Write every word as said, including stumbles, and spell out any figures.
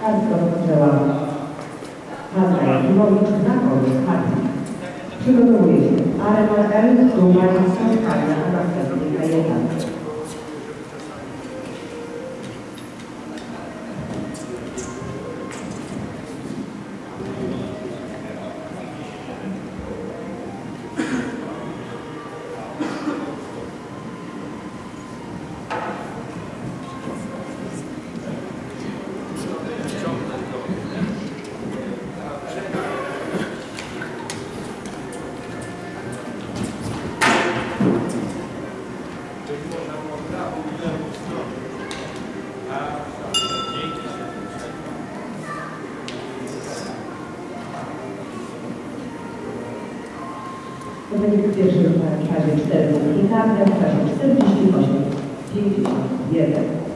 Kartka rozpoczęła Hanna Jakimowicz na koniec partii. Przygotowuje się Arema L, Duma i spotkania, a następnie Kajetan. To będzie w pierwszym fazie cztery punkty karne, w fazie czterdzieści osiem, pięćdziesiąt jeden.